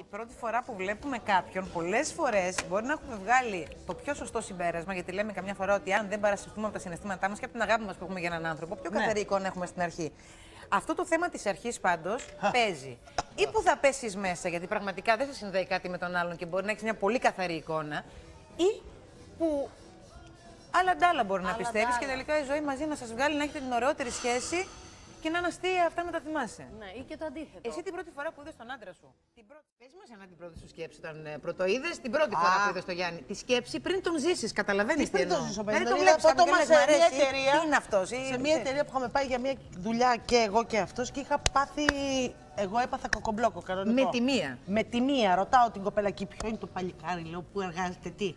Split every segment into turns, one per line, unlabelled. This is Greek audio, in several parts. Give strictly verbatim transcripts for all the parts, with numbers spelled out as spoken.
πρώτη φορά που βλέπουμε κάποιον, πολλές φορές μπορεί να έχουμε βγάλει το πιο σωστό συμπέρασμα, γιατί λέμε καμιά φορά ότι αν δεν παρασυρθούμε από τα συναισθήματά μας και από την αγάπη μας που έχουμε για έναν άνθρωπο, πιο καθαρή ναι. εικόνα έχουμε στην αρχή. Αυτό το θέμα της αρχής πάντως παίζει. Ή που θα πέσεις μέσα, γιατί πραγματικά δεν σε συνδέει κάτι με τον άλλον και μπορεί να έχεις μια πολύ καθαρή εικόνα, ή που άλλα ντάλα μπορεί να πιστεύεις και τελικά η ζωή μαζί να σας βγάλει να έχετε την ωραιότερη σχέση. Και να είναι αστεία αυτά να τα θυμάσαι.
Ναι, ή και το αντίθετο.
Εσύ την πρώτη φορά που είδες τον άντρα σου. Την πρώτη... Πες μας ένα την πρώτη σου σκέψη όταν ε, πρωτοείδες, την πρώτη Α. φορά που είδες τον Γιάννη. Τη σκέψη πριν τον ζήσεις, καταλαβαίνεις τι, τι εννοώ.
Δηλαδή τον βλέπεις από το σε μια εταιρεία.
Τι είναι αυτός.
Σε μια εταιρεία που είχαμε πάει για μια δουλειά και εγώ και αυτός και είχα πάθει. Εγώ έπαθα κοκομπλόκο κανονικό.
Με τη μία.
Με τη μία. Ρωτάω την κοπέλα εκεί ποιο είναι το παλικάρι, λέω, που εργάζεται τι.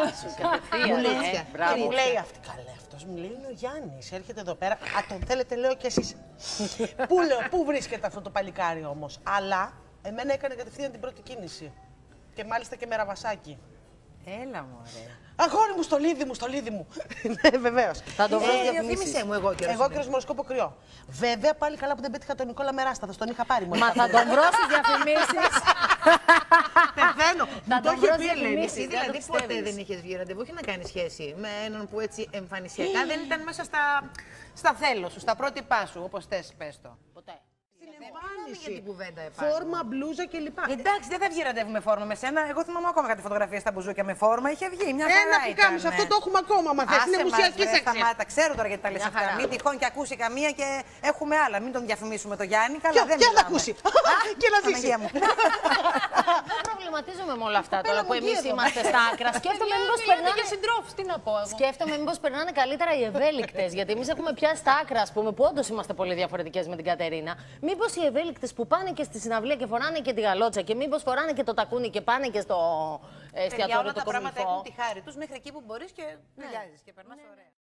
Μου λέει αυτή, καλέ, αυτός μου λέει είναι ο Γιάννης, έρχεται εδώ πέρα. Α, τον θέλετε, λέω κι εσείς. Πού λέω, πού βρίσκεται αυτό το παλικάρι όμως. Αλλά εμένα έκανε κατευθείαν την πρώτη κίνηση. Και μάλιστα και με ραβασάκι.
Έλα μωρέ.
Αγόρι μου, στο λίδι μου, στο λίδι μου. Ναι, βεβαίως.
Θα το βρω
ε, διαφήμισέ μου εγώ καιρός.
Εγώ καιροσμοσκόπο κρυό. Βέβαια, πάλι καλά που δεν πέτυχα τον Νικόλα Μεράστα, θα τον είχα πάρει μόνο.
Μα θα τον βρω στις διαφημίσεις.
Πεθαίνω.
Θα τον βρω στις
διαφημίσεις.
διαφημίσεις.
Δηλαδή ποτέ δεν είχες βγει ραντεβού, όχι να κάνεις σχέση με έναν που έτσι εμφανισιακά δεν ήταν μέσα στα, στα θέλω σου, στα πρότυπά σου, όπως θες, πες το.
Ποτέ.
Για την κουβέντα επάνω.
Φόρμα, μπλούζα κλπ.
Εντάξει, δεν θα βγει ραντεβού με φόρμα με σένα. Εγώ θυμάμαι ακόμα κάτι φωτογραφία στα μπουζούκια με φόρμα. Είχε βγει μια χαρά.
Ένα πικάμισο, αυτό το έχουμε ακόμα. Μα θες, είναι μουσιακή
σεξ. Ξέρω τώρα γιατί τα λες αυτά. Μην τυχόν και ακούσει καμία και έχουμε άλλα. Μην τον διαφημίσουμε το Γιάννη. Καλά, δεν
και να ακούσει. Και να ζήσει.
Προβληματίζομαι με όλα αυτά τώρα που εμείς είμαστε στα άκρα. Σκέφτομαι μήπως περνάνε. Τι να πω εγώ. Σκέφτομαι μήπως περνάνε καλύτερα οι ευέλικτες. Γιατί εμείς έχουμε πιάσει στα άκρα, ας πούμε, που όντως είμαστε πολύ διαφορετικές με την Κατερίνα. Μήπως οι ευέλικτες που πάνε και στη συναυλία και φοράνε και τη γαλότσα και μήπως φοράνε και το τακούνι και πάνε και στο εστιατόριο το κομιφό.
Όλα τα πράγματα έχουν τη χάρη τους μέχρι εκεί που μπορείς και ταιριάζεις και περνάς ωραία.